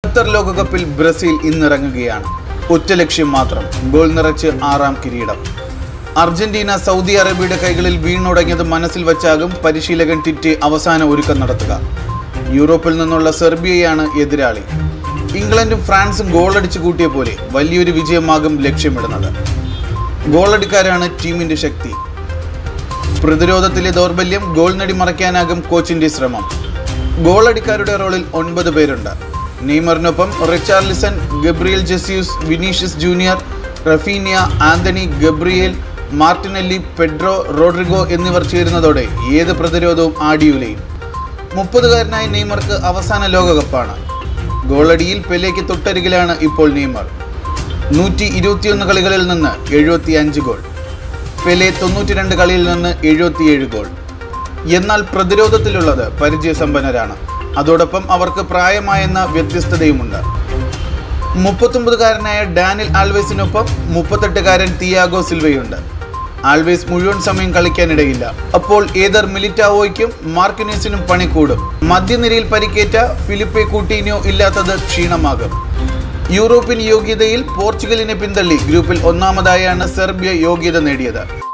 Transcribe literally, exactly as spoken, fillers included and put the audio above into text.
Qatar ലോകകപ്പിൽ Brazil ഇന്നിറങ്ങുകയാണ്. ഒറ്റ ലക്ഷ്യം മാത്രം, ഗോൾ നിറച്ച് ആറാം കിരീടം. അർജന്റീന സൗദി അറേബ്യയുടെ കൈകളിൽ വീണുടങ്ങിയത് മനസ്സിൽ വച്ചാകും പരിശീലകൻ ടിറ്റെ അവസാന ഒരുക്കം നടത്തുക. യൂറോപ്പിൽ നിന്നുള്ള സെർബിയയാണ് എതിരാളി. ഇംഗ്ലണ്ടും ഫ്രാൻസും ഗോളടിച്ചു കൂട്ടിയ പോലെ വലിയൊരു വിജയമാകും ലക്ഷ്യമിടുന്നത്. ഗോളടിക്കാരാണ് ടീമിന്റെ ശക്തി. പ്രതിരോധത്തിലെ ദൗർബല്യം ഗോൾ നേടി മറയ്ക്കാനാകും കോച്ചിന്റെ ശ്രമം. ഗോളടിക്കാരുടെ റോളിൽ ഒൻപത് പേരുണ്ട്. നെയ്മറിനൊപ്പം Richarlison, Gabriel Jesus, Vinicius Junior, Raphinha, Antony, Gabriel, Martinelli, Pedro, Rodrigo എന്നിവർ ചേരുന്നതോടെ ഏത് പ്രതിരോധവും ആടിയുലയും. മുപ്പതുകാരനായ നെയ്മർക്ക് അവസാന ലോകകപ്പാണ്. ഗോളടിയിൽ പെലെയ്ക്ക് തൊട്ടരികിലാണ് ഇപ്പോൾ നെയ്മർ. നൂറ്റി ഇരുപത്തിയൊന്ന് കളികളിൽ നിന്ന് എഴുപത്തി അഞ്ച് ഗോൾ. പെലെ തൊണ്ണൂറ്റി രണ്ട് കളിയിൽ നിന്ന് എഴുപത്തിയേഴ് ഗോൾ. എന്നാൽ പ്രതിരോധത്തിലുള്ളത് പരിചയസമ്പന്നരാണ്. അതോടൊപ്പം അവർക്ക് പ്രായമായെന്ന വ്യത്യസ്തതയുമുണ്ട്. മുപ്പത്തൊമ്പതുകാരനായ ഡാനിൽ ആൽവേസിനൊപ്പം മുപ്പത്തെട്ടുകാരൻ തിയാഗോ സിൽവയുണ്ട്. ആൽവേസ് മുഴുവൻ സമയം കളിക്കാനിടയില്ല. അപ്പോൾ ഏതർ മിലിറ്റാവോയ്ക്കും മാർക്കിനീസിനും പണി കൂടും. മധ്യനിരയിൽ പരിക്കേറ്റ ഫിലിപ്പെ കൂട്ടീനിയോ ഇല്ലാത്തത് ക്ഷീണമാകും. യൂറോപ്യൻ യോഗ്യതയിൽ പോർച്ചുഗലിനെ പിന്തള്ളി ഗ്രൂപ്പിൽ ഒന്നാമതായാണ് സെർബിയ യോഗ്യത നേടിയത്.